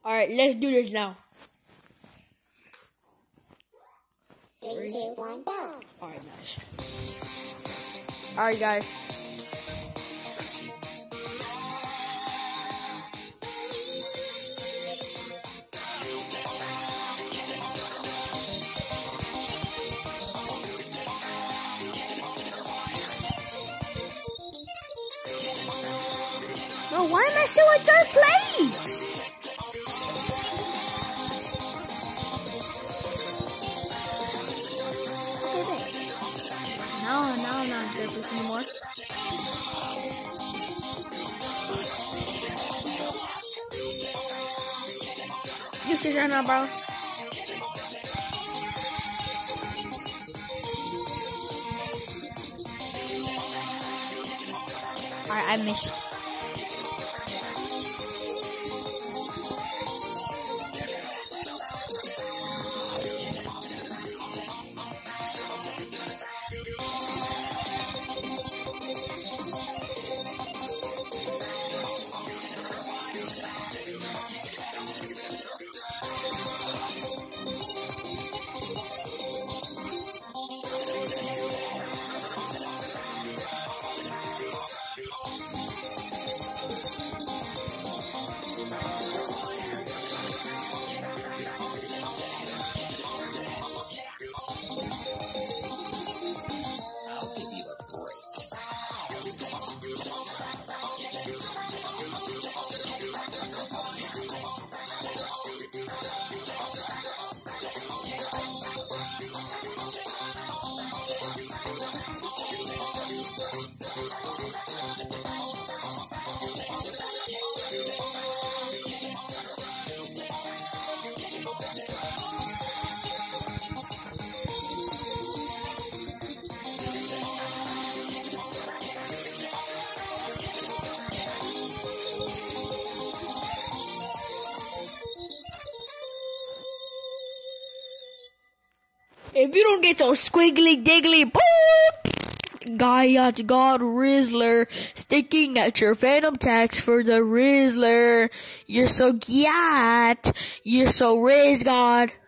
Alright, let's do this now. 3, 2, 1, go. Alright, nice. Alright, guys. Bro, why am I still in third place? No, I'm not in third place anymore. You sit down now, bro. Alright, I missed. If you don't get those squiggly diggly boop, God Rizzler sticking at your Phantom tax for the Rizzler. You're so Gyat. You're so Riz God.